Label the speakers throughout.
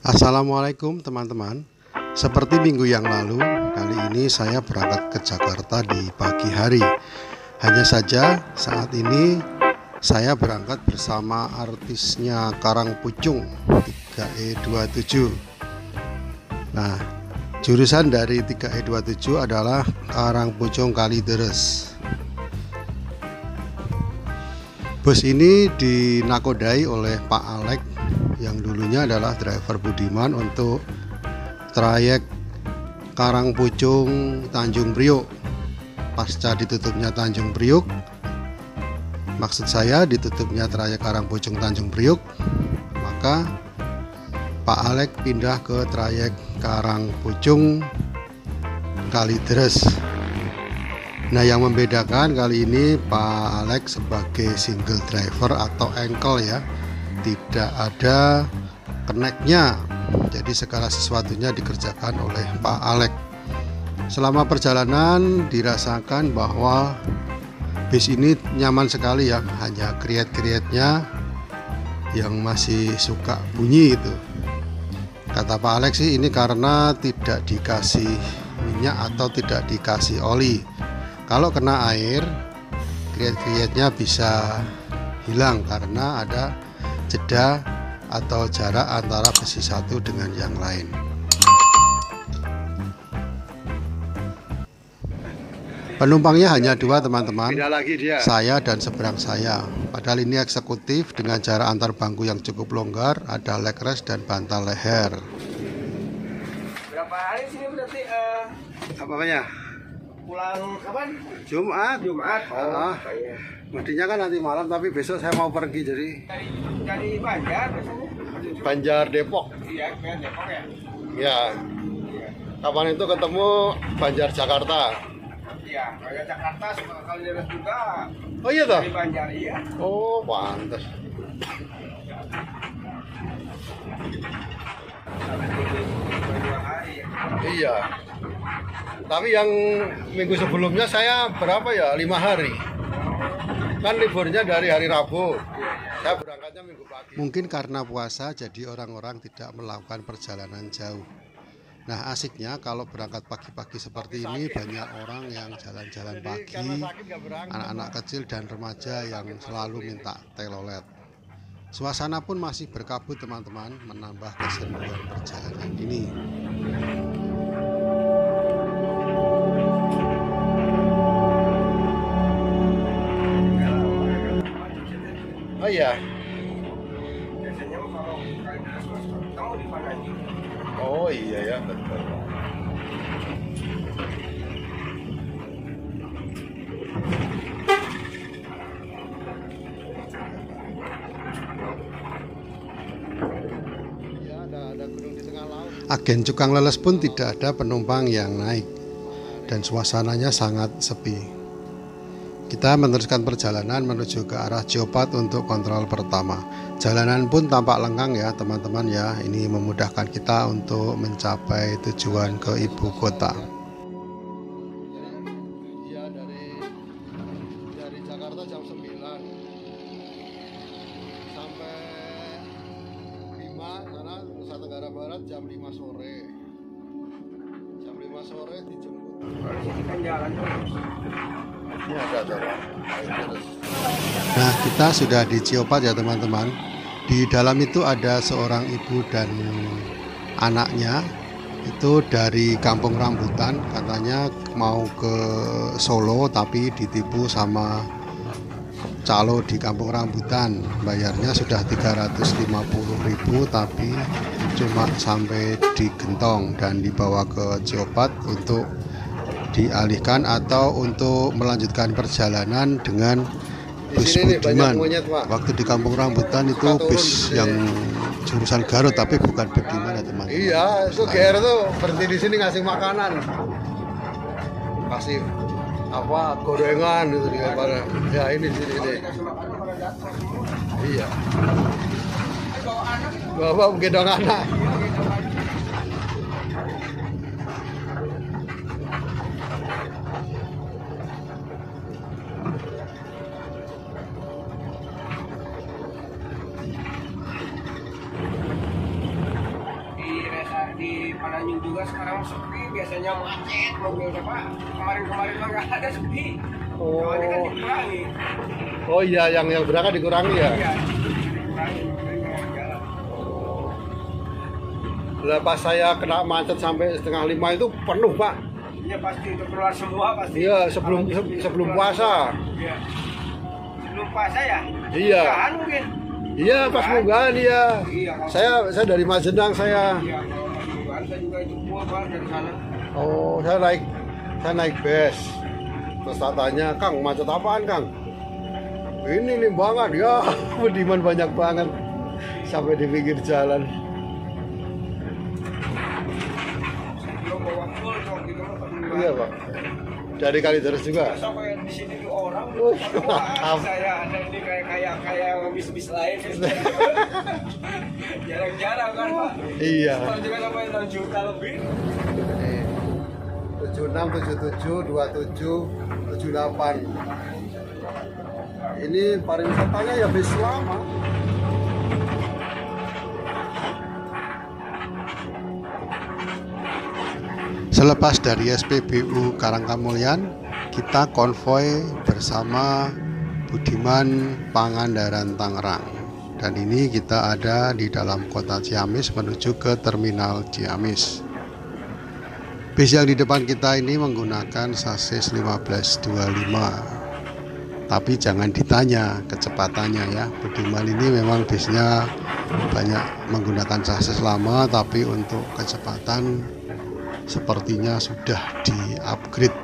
Speaker 1: Assalamualaikum teman-teman. Seperti minggu yang lalu, kali ini saya berangkat ke Jakarta di pagi hari. Hanya saja saat ini saya berangkat bersama artisnya Karangpucung 3E27. Nah, jurusan dari 3E27 adalah Karangpucung Kalideres. Bus ini dinakodai oleh Pak Alek yang dulunya adalah driver Budiman untuk trayek Karangpucung Tanjung Priok. Pasca ditutupnya Tanjung Priok, maksud saya ditutupnya trayek Karangpucung Tanjung Priok, maka Pak Alek pindah ke trayek Karangpucung Kalideres. Nah, yang membedakan kali ini Pak Alek sebagai single driver atau engkel ya, tidak ada keneknya, jadi segala sesuatunya dikerjakan oleh Pak Alek. Selama perjalanan dirasakan bahwa bis ini nyaman sekali ya, hanya kriet-krietnya yang masih suka bunyi itu. Kata Pak Alek sih ini karena tidak dikasih minyak atau tidak dikasih oli. Kalau kena air, kriet-krietnya bisa hilang karena ada jeda atau jarak antara besi satu dengan yang lain. Penumpangnya hanya dua teman-teman, saya dan seberang saya. Padahal ini eksekutif dengan jarak antar bangku yang cukup longgar, ada leg rest dan bantal leher.
Speaker 2: Berapa hari sini berarti
Speaker 1: Apanya?
Speaker 2: pulang kapan?
Speaker 1: Jumat.
Speaker 2: Jumat.
Speaker 1: Iya. Mestinya kan nanti malam, tapi besok saya mau pergi jadi
Speaker 2: Dari Banjar biasanya.
Speaker 1: Banjar Depok.
Speaker 2: Iya, ke Depok ya.
Speaker 1: Ya. Kapan itu ketemu Banjar Jakarta?
Speaker 2: Iya, Banjar Jakarta sama Kalideres juga.
Speaker 1: Oh iya toh?
Speaker 2: Dari Banjar iya.
Speaker 1: Oh, pantas.
Speaker 2: Dua hari ya.
Speaker 1: Iya. Tapi yang minggu sebelumnya saya berapa ya? 5 hari. Kan liburnya dari hari Rabu. Saya berangkatnya minggu pagi. Mungkin karena puasa jadi orang-orang tidak melakukan perjalanan jauh. Nah, asiknya kalau berangkat pagi-pagi seperti ini banyak orang yang jalan-jalan pagi, anak-anak kecil dan remaja yang selalu minta telolet. Suasana pun masih berkabut teman-teman, menambah keseruan perjalanan ini. Oh iya.
Speaker 2: Biasanya kalau Kalideres kamu di mana aja?
Speaker 1: Oh iya ya, betul. Ya, ada gunung di tengah laut. Agen Cukang Leles pun tidak ada penumpang yang naik dan suasananya sangat sepi. Kita meneruskan perjalanan menuju ke arah Ciopat untuk kontrol pertama. Jalanan pun tampak lengkang ya teman-teman ya. Ini memudahkan kita untuk mencapai tujuan ke ibu kota. Ya, dari Jakarta jam 9 sampai 5 karena Nusa Tenggara Barat jam 5 sore. Jam 5 sore dijemput.
Speaker 2: Kalau sini kan jalan terus.
Speaker 1: Ini ada. Nah, kita sudah di Ciopat ya teman-teman. Di dalam itu ada seorang ibu dan anaknya. Itu dari Kampung Rambutan, katanya mau ke Solo tapi ditipu sama calo di Kampung Rambutan. Bayarnya sudah 350.000 tapi cuma sampai di Gentong dan dibawa ke Ciopat untuk dialihkan atau untuk melanjutkan perjalanan dengan bus Budiman. Waktu di Kampung Rambutan itu bis yang jurusan Garut tapi bukan Budiman ya teman-teman. Iya, itu GR tuh berhenti di sini ngasih makanan, kasih apa gorengan gitu pada. Ya ini di sini. Iya. Bapak gendong anak.
Speaker 2: Pananjung juga sekarang sepi, biasanya macet mobil apa. Kemarin-kemarin mah nggak ada sepi.
Speaker 1: Oh.
Speaker 2: Soalnya kan dikurangi.
Speaker 1: Oh iya, yang berangkat dikurangi ya.
Speaker 2: Iya, dikurangi makanya jalan.
Speaker 1: Lah pas saya kena macet sampai 4:30 itu penuh, Pak.
Speaker 2: Iya pasti itu keluar semua pasti.
Speaker 1: Iya, sebelum puasa.
Speaker 2: Iya. Sebelum puasa ya?
Speaker 1: Iya.
Speaker 2: Tahan mungkin.
Speaker 1: Iya, pas munggahan iya.
Speaker 2: Iya.
Speaker 1: Saya dari Majenang saya.
Speaker 2: Iya, kalau pas munggahan saya juga itu keluar Pak, dari sana.
Speaker 1: Oh, saya naik bus. Terus tak tanya, "Kang, macet apaan, Kang?" "Ini Limbangan." Ya, Budiman banyak banget sampai di pinggir jalan.
Speaker 2: Belum bawa full kok gitu Pak.
Speaker 1: Iya, Pak. Dari Kalideres juga.
Speaker 2: Sampai di sini tuh orang.
Speaker 1: Wah,
Speaker 2: Saya ada ini kayak bis lain. Jarang-jarang kan Pak.
Speaker 1: Iya.
Speaker 2: Kalau juga sampai 6 juta lebih.
Speaker 1: 76, 77, 27, 78. Ini pariwisatanya ya bis lama. Selepas dari SPBU Karangkamulyan, kita konvoy bersama Budiman Pangandaran Tangerang. Dan ini kita ada di dalam kota Ciamis menuju ke terminal Ciamis. Bis yang di depan kita ini menggunakan sasis 1525. Tapi jangan ditanya kecepatannya ya. Budiman ini memang bisnya banyak menggunakan sasis lama, tapi untuk kecepatan sepertinya sudah di-upgrade.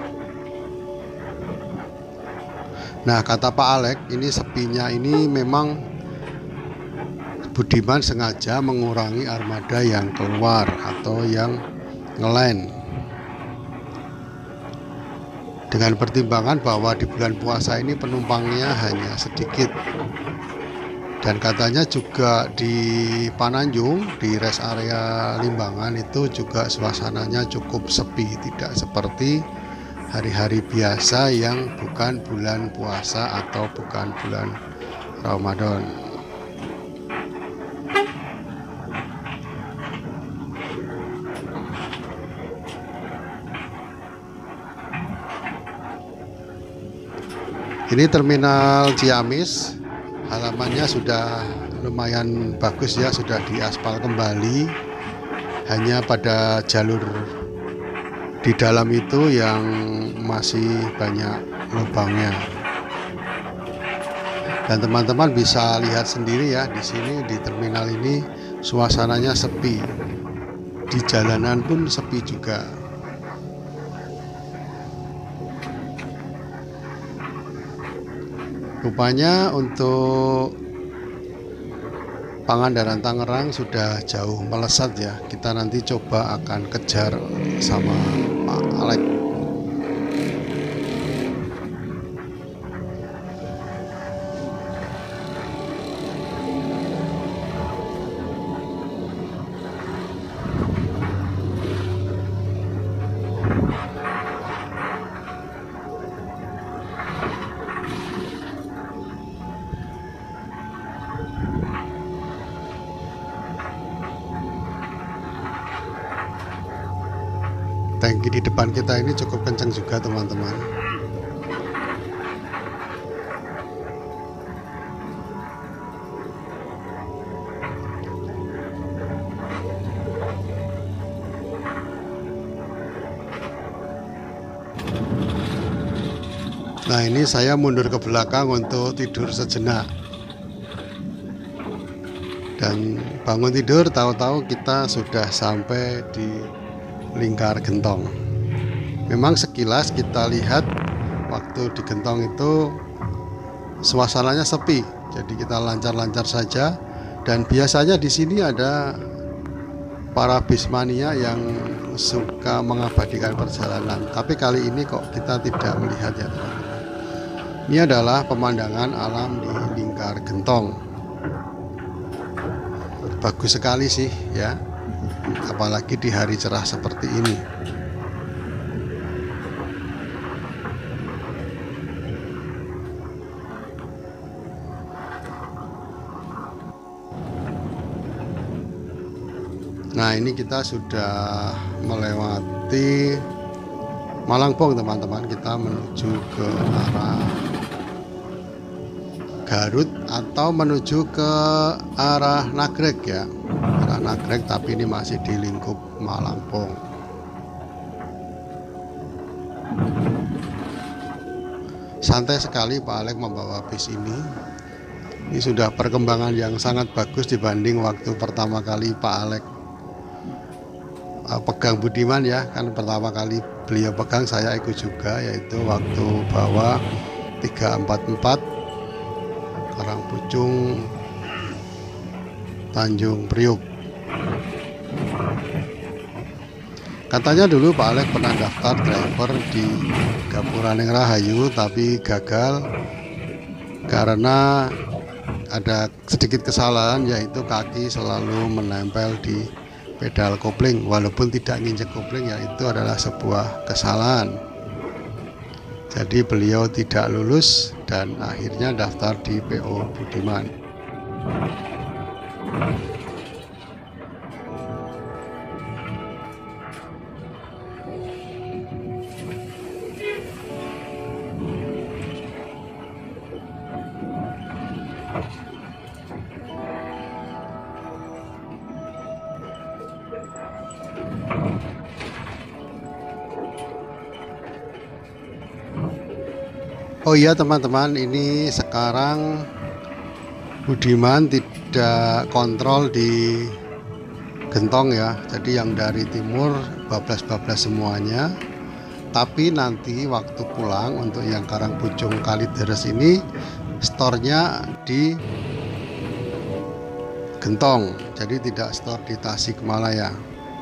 Speaker 1: Nah, kata Pak Alek, ini sepinya ini memang Budiman sengaja mengurangi armada yang keluar atau yang ngelain, dengan pertimbangan bahwa di bulan puasa ini penumpangnya hanya sedikit. Dan katanya juga di Pananjung, di rest area Limbangan itu juga suasananya cukup sepi, tidak seperti hari-hari biasa yang bukan bulan puasa atau bukan bulan Ramadan. Ini terminal Ciamis, halamannya sudah lumayan bagus ya, sudah diaspal kembali. Hanya pada jalur di dalam itu yang masih banyak lubangnya. Dan teman-teman bisa lihat sendiri ya, di sini di terminal ini suasananya sepi. Di jalanan pun sepi juga. Rupanya untuk Pangandaran Tangerang sudah jauh melesat ya. Kita nanti coba akan kejar sama Pak Alek. Tangki di depan kita ini cukup kencang juga teman-teman. Nah, ini saya mundur ke belakang untuk tidur sejenak. Dan bangun tidur tahu-tahu kita sudah sampai di Lingkar Gentong. Memang sekilas kita lihat waktu di Gentong itu suasananya sepi, jadi kita lancar-lancar saja. Dan biasanya di sini ada para bismania yang suka mengabadikan perjalanan. Tapi kali ini kok kita tidak melihat ya teman-teman. Ini adalah pemandangan alam di Lingkar Gentong. Bagus sekali sih ya. Apalagi di hari cerah seperti ini. Nah, ini kita sudah melewati Malangpong teman-teman. Kita menuju ke arah Garut atau menuju ke arah Nagrek ya, arah Nagrek, tapi ini masih di lingkup Malangpong. Santai sekali Pak Alek membawa bis ini. Ini sudah perkembangan yang sangat bagus dibanding waktu pertama kali Pak Alek pegang Budiman ya, kan pertama kali beliau pegang saya ikut juga, yaitu waktu bawa 344 Karangpucung Tanjung Priuk. Katanya dulu Pak Alek pernah daftar driver di Gapuraning Rahayu, tapi gagal karena ada sedikit kesalahan, yaitu kaki selalu menempel di pedal kopling walaupun tidak nginjek kopling, yaitu adalah sebuah kesalahan. Jadi beliau tidak lulus dan akhirnya daftar di PO Budiman. Oh iya teman-teman, ini sekarang Budiman tidak kontrol di Gentong ya. Jadi yang dari timur bablas-bablas semuanya. Tapi nanti waktu pulang untuk yang Karangpucung Kalideres ini store-nya di Gentong. Jadi tidak store di Tasikmalaya.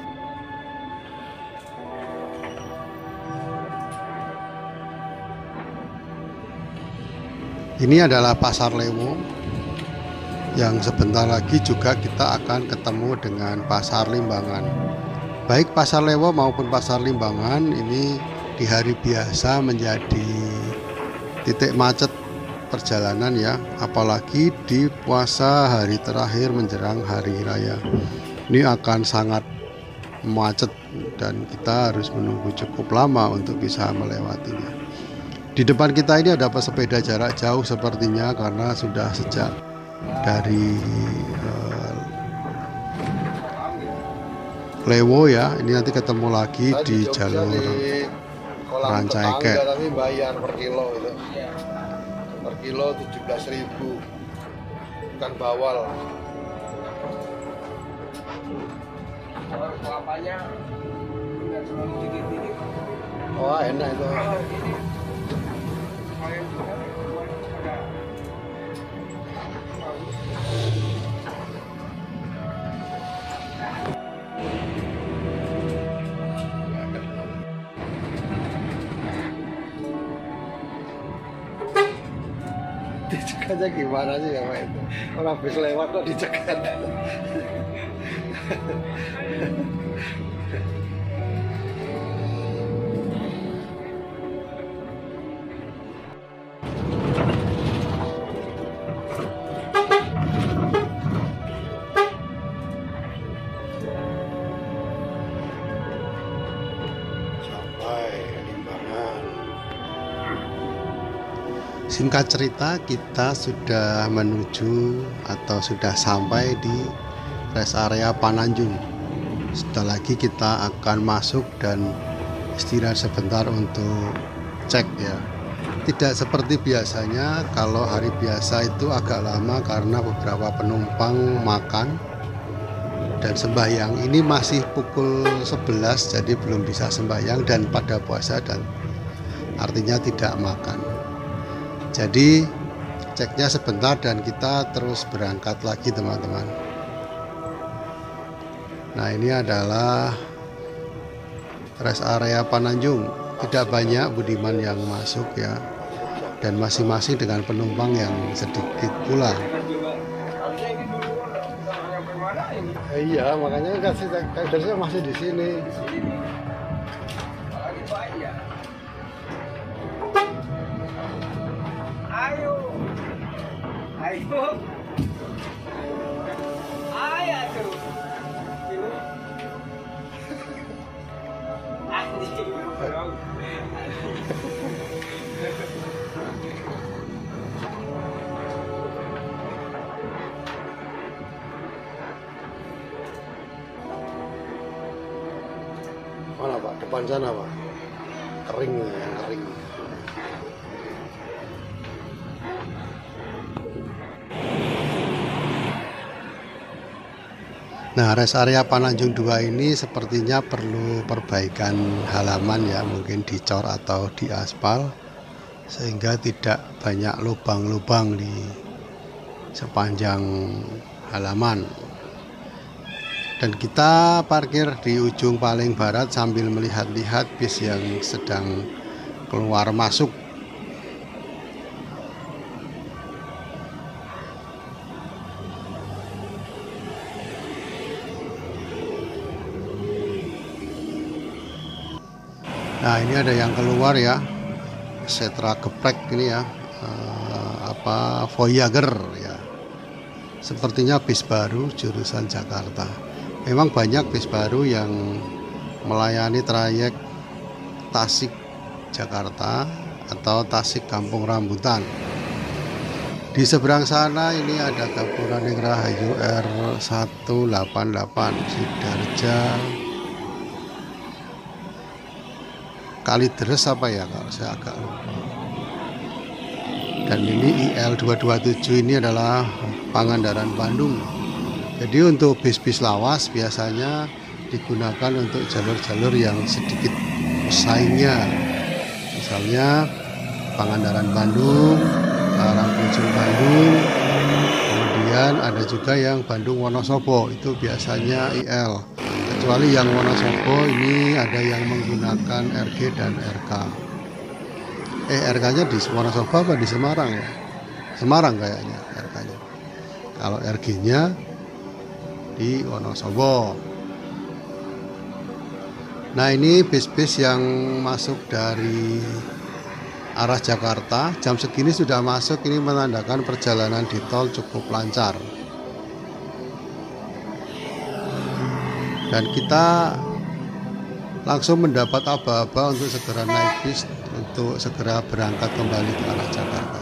Speaker 1: Ini adalah Pasar Lewo yang sebentar lagi juga kita akan ketemu dengan Pasar Limbangan. Baik Pasar Lewo maupun Pasar Limbangan ini di hari biasa menjadi titik macet perjalanan ya, apalagi di puasa hari terakhir menjelang hari raya. Ini akan sangat macet dan kita harus menunggu cukup lama untuk bisa melewatinya. Di depan kita ini ada pesepeda jarak jauh sepertinya, karena sudah sejak dari Lewo ya. Ini nanti ketemu lagi di jalur Rancaikek.
Speaker 3: Tapi bayar per kilo itu. Per kilo 17.000. Bukan bawal.
Speaker 2: Kalau kelapanya nggak terlalu dikit-dikit.
Speaker 3: Oh enak itu. Dicegahnya gimana sih ya Pak itu? Orang habis lewat kok dicegah.
Speaker 1: Singkat cerita, kita sudah menuju atau sudah sampai di rest area Pananjung. Setelah lagi kita akan masuk dan istirahat sebentar untuk cek ya. Tidak seperti biasanya, kalau hari biasa itu agak lama karena beberapa penumpang makan dan sembahyang. Ini masih pukul 11, jadi belum bisa sembahyang dan pada puasa, dan artinya tidak makan. Jadi ceknya sebentar dan kita terus berangkat lagi teman-teman. Nah, ini adalah rest area Pananjung. Tidak banyak Budiman yang masuk ya, dan masing-masing dengan penumpang yang sedikit pula.
Speaker 3: Iya, makanya kasih masih di sini.
Speaker 2: Ayo, ayo, ayo tuh.
Speaker 3: Mana Pak? Depan sana Pak. Kering yang kering.
Speaker 1: Nah, rest area Pananjung 2 ini sepertinya perlu perbaikan halaman ya, mungkin dicor atau diaspal sehingga tidak banyak lubang-lubang di sepanjang halaman. Dan kita parkir di ujung paling barat sambil melihat-lihat bis yang sedang keluar masuk. Nah, ini ada yang keluar ya, Setra Geprek ini ya, Voyager ya. Sepertinya bis baru jurusan Jakarta. Memang banyak bis baru yang melayani trayek Tasik Jakarta atau Tasik Kampung Rambutan. Di seberang sana ini ada Gapuraning Rahayu R188 Sidarja Kalideres apa ya, kalau saya agak lupa. Dan ini IL227 ini adalah Pangandaran Bandung. Jadi untuk bis-bis lawas biasanya digunakan untuk jalur-jalur yang sedikit pesaingnya. Misalnya Pangandaran Bandung, Karangpucung Bandung, kemudian ada juga yang Bandung Wonosobo, itu biasanya IL. Kecuali yang Wonosobo ini ada yang menggunakan RG dan RK. RK-nya di Wonosobo apa di Semarang ya? Semarang kayaknya RK-nya. Kalau RG-nya di Wonosobo. Nah, ini bis-bis yang masuk dari arah Jakarta jam segini sudah masuk, ini menandakan perjalanan di tol cukup lancar. Dan kita langsung mendapat aba-aba untuk segera naik bis untuk segera berangkat kembali ke arah Jakarta.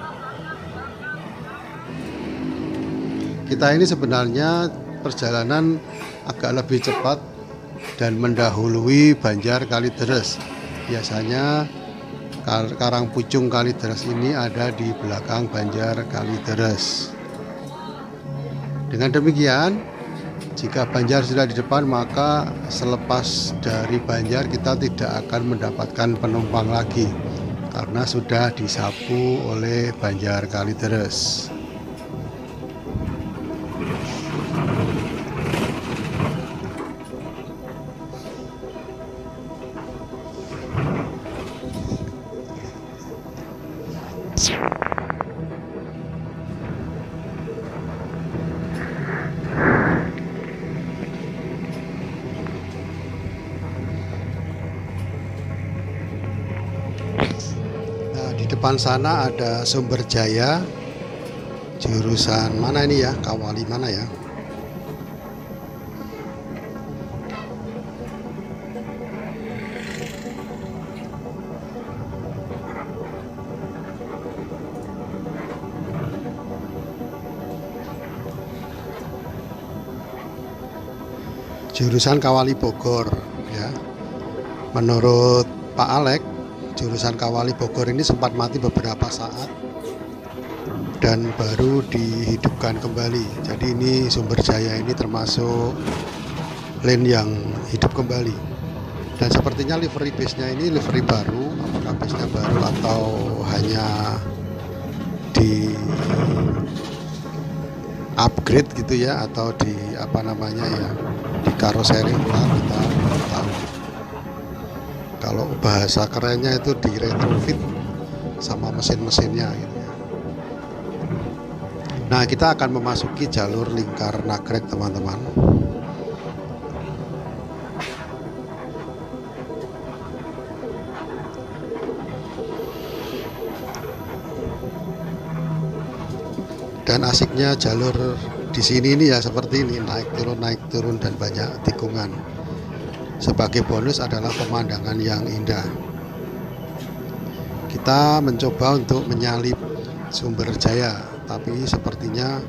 Speaker 1: Kita ini sebenarnya perjalanan agak lebih cepat dan mendahului Banjar Kalideres. Biasanya Karangpucung Kalideres ini ada di belakang Banjar Kalideres. Dengan demikian, jika Banjar sudah di depan, maka selepas dari Banjar kita tidak akan mendapatkan penumpang lagi karena sudah disapu oleh Banjar Kalideres. Di depan sana ada Sumberjaya, jurusan mana ini ya, Kawali mana ya? Jurusan Kawali Bogor ya. Menurut Pak Alek, jurusan Kawali Bogor ini sempat mati beberapa saat dan baru dihidupkan kembali. Jadi ini Sumberjaya ini termasuk lane yang hidup kembali. Dan sepertinya livery base-nya ini livery baru, apakah base-nya baru atau hanya di upgrade gitu ya, atau di apa namanya ya, di karoseri ulang, kita belum tahu. Kalau bahasa kerennya itu di retrofit sama mesin-mesinnya gitu ya. Nah, kita akan memasuki jalur lingkar Nagrek, teman-teman. Dan asiknya jalur di sini ini ya seperti ini, naik turun dan banyak tikungan. Sebagai bonus adalah pemandangan yang indah. Kita mencoba untuk menyalip Sumberjaya, tapi sepertinya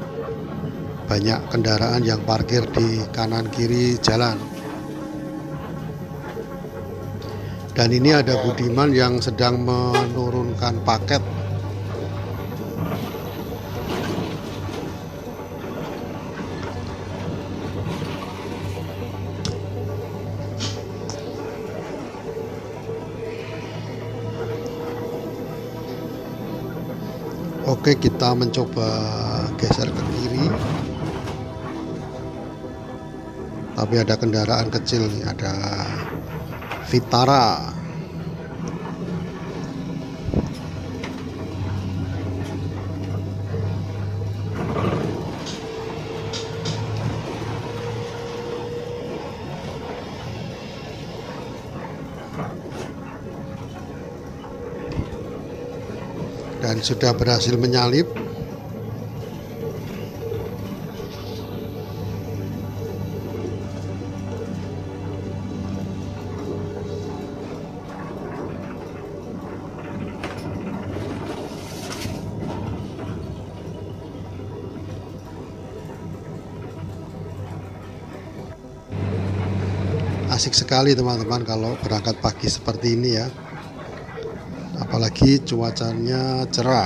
Speaker 1: banyak kendaraan yang parkir di kanan kiri jalan. Dan ini ada Budiman yang sedang menurunkan paket. Oke, kita mencoba geser ke kiri. Tapi ada kendaraan kecil nih, ada Vitara. Dan sudah berhasil menyalip. Asik sekali teman-teman kalau berangkat pagi seperti ini ya, apalagi cuacanya cerah.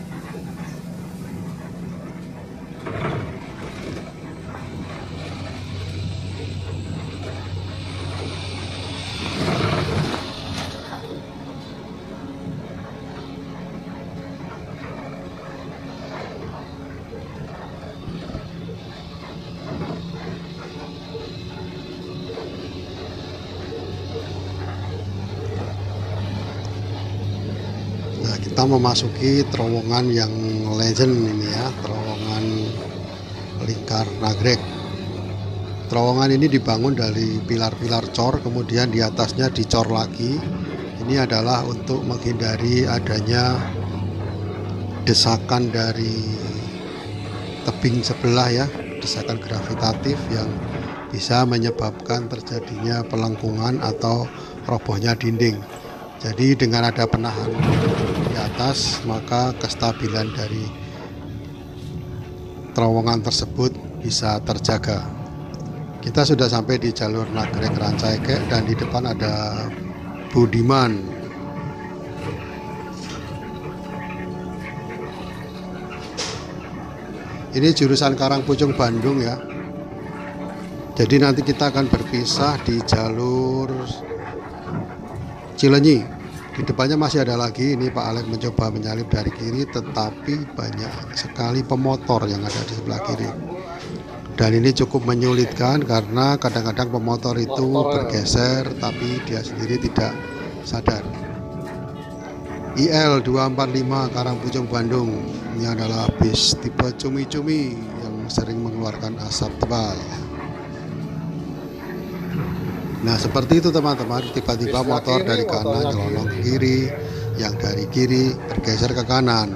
Speaker 1: Nah, kita memasuki terowongan yang legend ini ya, terowongan Lingkar Nagrek. Terowongan ini dibangun dari pilar-pilar cor, kemudian di atasnya dicor lagi. Ini adalah untuk menghindari adanya desakan dari tebing sebelah ya, desakan gravitatif yang bisa menyebabkan terjadinya pelengkungan atau robohnya dinding. Jadi dengan ada penahan di atas, maka kestabilan dari terowongan tersebut bisa terjaga. Kita sudah sampai di jalur Nagrek Rancaikek dan di depan ada Budiman. Ini jurusan Karangpucung Bandung ya. Jadi nanti kita akan berpisah di jalur Cilenyi. Di depannya masih ada lagi. Ini Pak Alex mencoba menyalip dari kiri, tetapi banyak sekali pemotor yang ada di sebelah kiri. Dan ini cukup menyulitkan karena kadang-kadang pemotor itu bergeser tapi dia sendiri tidak sadar. IL 245 Karangpucung Bandung. Ini adalah bis tipe cumi-cumi yang sering mengeluarkan asap tebal. Nah seperti itu teman-teman, tiba-tiba motor dari kanan nyelonong ke kiri, yang dari kiri bergeser ke kanan.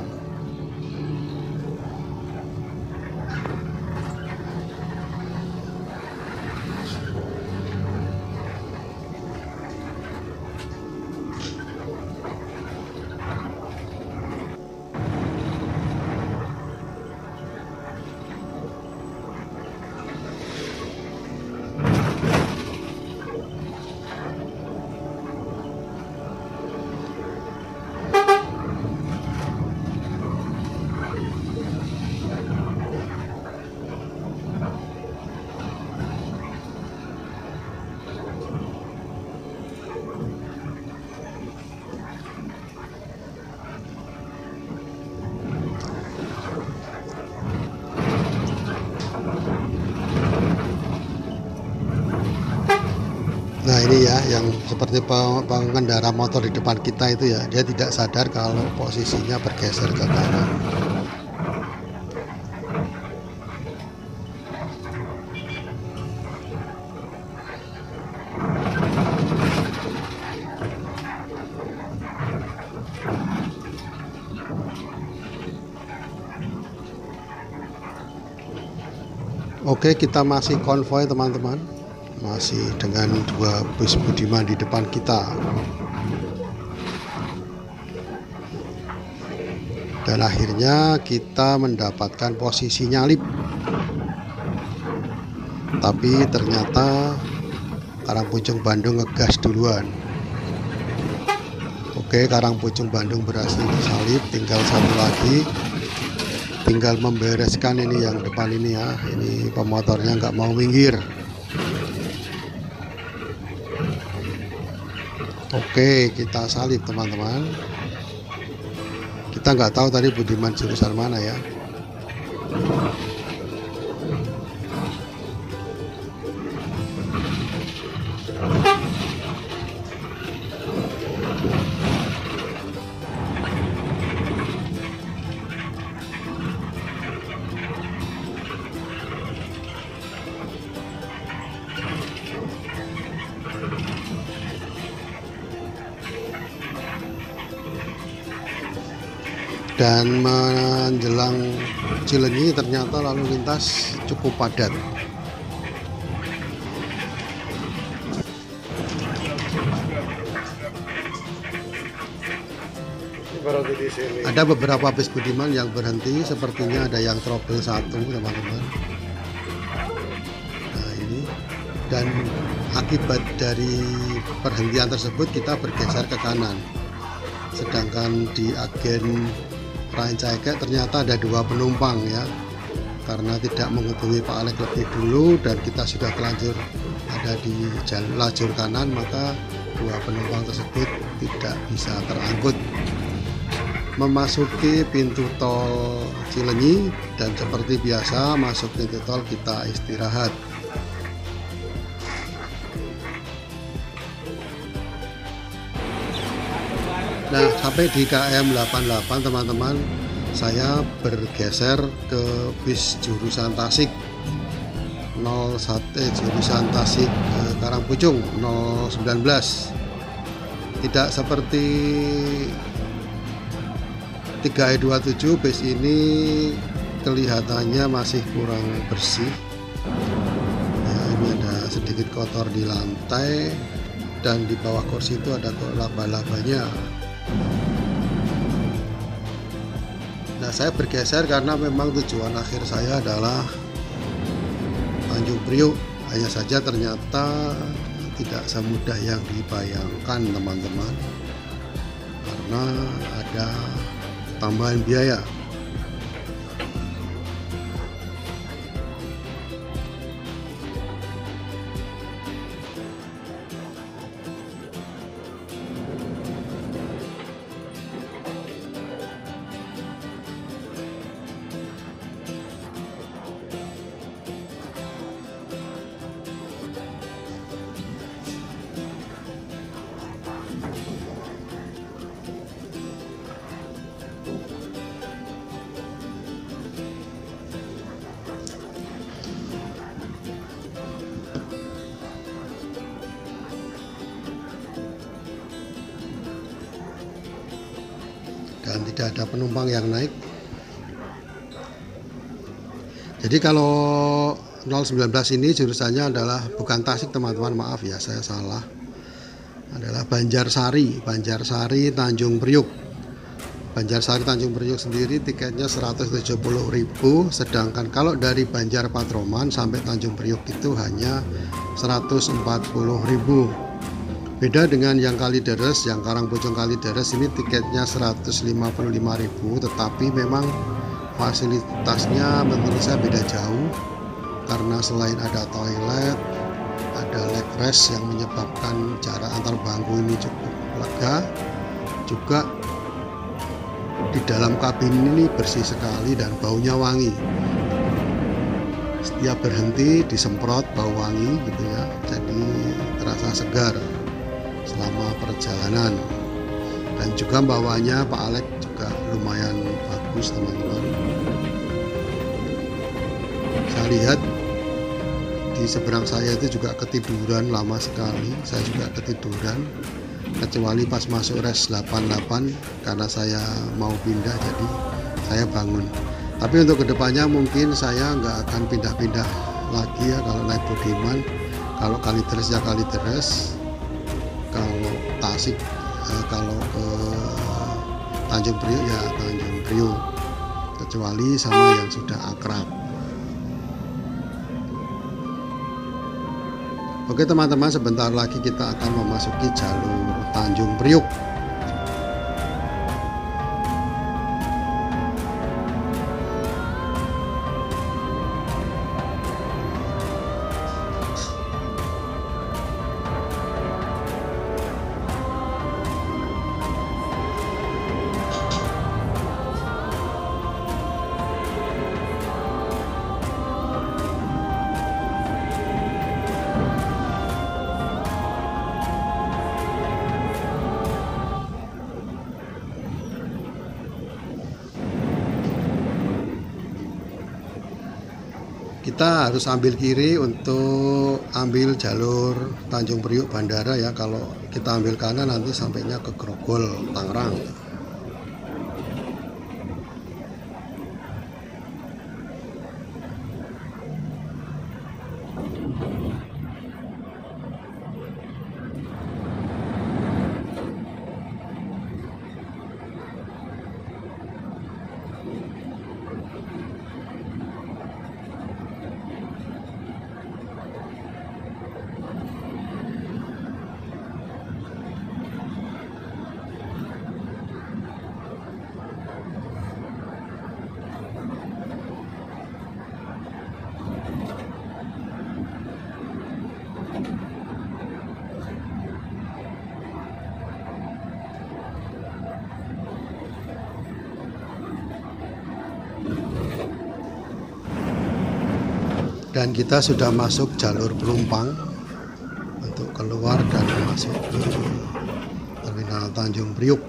Speaker 1: Nah ini ya yang seperti pengendara motor di depan kita itu ya, dia tidak sadar kalau posisinya bergeser ke kanan. Oke, kita masih konvoy teman-teman, masih dengan dua bus Budiman di depan kita. Dan akhirnya kita mendapatkan posisi nyalip. Tapi ternyata Karangpucung Bandung ngegas duluan. Oke, Karangpucung Bandung berhasil disalip, tinggal satu lagi, tinggal membereskan ini yang depan ini ya. Ini pemotornya nggak mau minggir. Oke, kita salip teman-teman. Kita nggak tahu tadi Budiman jurusan mana ya. Dan menjelang Cilenyi ternyata lalu lintas cukup padat. Ada beberapa bis Budiman yang berhenti, sepertinya ada yang trouble satu teman-teman. Nah ini, dan akibat dari perhentian tersebut kita bergeser ke kanan. Sedangkan di agen Rancaikek ternyata ada 2 penumpang ya, karena tidak menghubungi Pak Alex lebih dulu dan kita sudah terlanjur ada di lajur kanan, maka 2 penumpang tersebut tidak bisa terangkut. Memasuki pintu tol Cilenyi dan seperti biasa masuk pintu tol kita istirahat. Nah, sampai di KM 88 teman-teman, saya bergeser ke bis jurusan Tasik 01 jurusan Tasik Karangpucung 019. Tidak seperti 3E27, bis ini kelihatannya masih kurang bersih ya, ini ada sedikit kotor di lantai dan di bawah kursi itu ada laba-labanya. Nah, saya bergeser karena memang tujuan akhir saya adalah Tanjung Priuk. Hanya saja ternyata tidak semudah yang dibayangkan teman-teman, karena ada tambahan biaya. Dan tidak ada penumpang yang naik. Jadi kalau 019 ini jurusannya adalah bukan Tasik teman-teman, maaf ya saya salah, adalah Banjarsari Tanjung Priuk. Banjarsari Tanjung Priuk sendiri tiketnya 170.000, sedangkan kalau dari Banjar Patroman sampai Tanjung Priuk itu hanya 140.000. Beda dengan yang Kalideres, yang Karangpucung Kalideres ini tiketnya 155.000, tetapi memang fasilitasnya menurut saya beda jauh, karena selain ada toilet, ada leg rest yang menyebabkan jarak antar bangku ini cukup lega. Juga di dalam kabin ini bersih sekali dan baunya wangi. Setiap berhenti disemprot bau wangi gitu ya, jadi terasa segar selama perjalanan. Dan juga bawahnya Pak Alex juga lumayan bagus teman-teman. Saya lihat di seberang saya itu juga ketiduran lama sekali, saya juga ketiduran, kecuali pas masuk res 88 karena saya mau pindah jadi saya bangun. Tapi untuk kedepannya mungkin saya nggak akan pindah-pindah lagi ya kalau naik Budiman. Kalau Kalideres ya Kalideres, kalau Tasik kalau ke Tanjung Priuk ya Tanjung Priuk, kecuali sama yang sudah akrab. Oke teman-teman, sebentar lagi kita akan memasuki jalur Tanjung Priuk. kita harus ambil kiri untuk ambil jalur Tanjung Priuk Bandara ya. Kalau kita ambil kanan nanti sampainya ke Grogol, Tangerang. Dan kita sudah masuk jalur penumpang untuk keluar dan masuk ke Terminal Tanjung Priuk.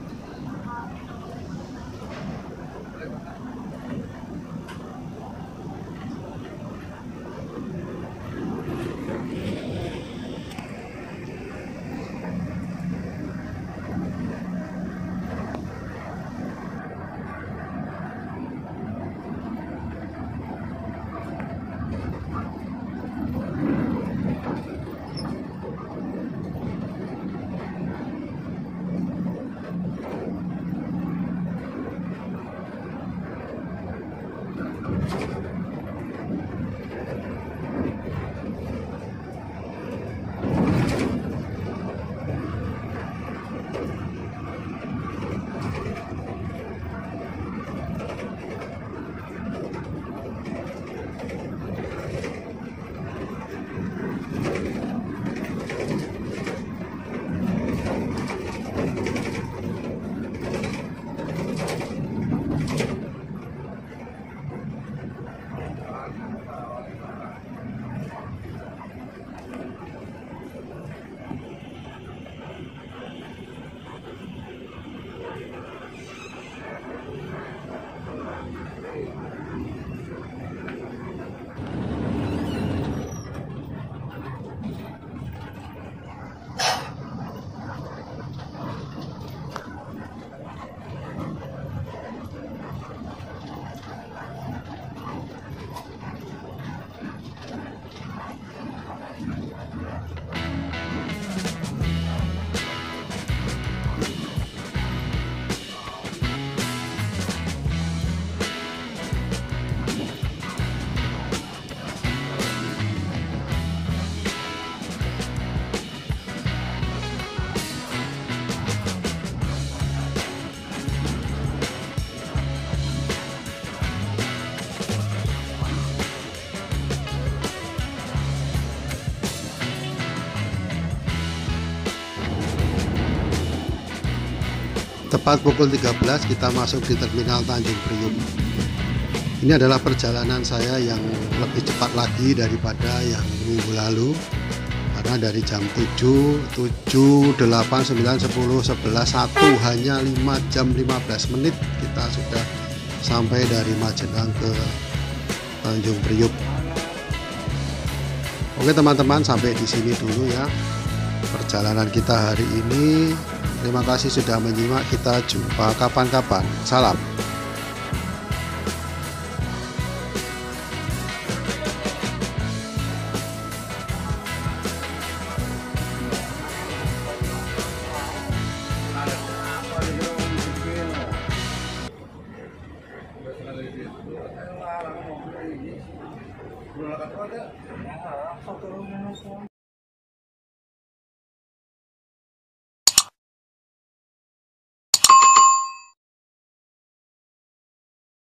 Speaker 1: Tepat pukul 13 kita masuk di Terminal Tanjung Priuk. Ini adalah perjalanan saya yang lebih cepat lagi daripada yang minggu lalu, karena dari jam 7, 8, 9, 10, 11, 1 hanya 5 jam 15 menit kita sudah sampai dari Majenang ke Tanjung Priuk. Oke teman-teman, sampai di sini dulu ya perjalanan kita hari ini. Terima kasih sudah menyimak, kita jumpa kapan-kapan. Salam.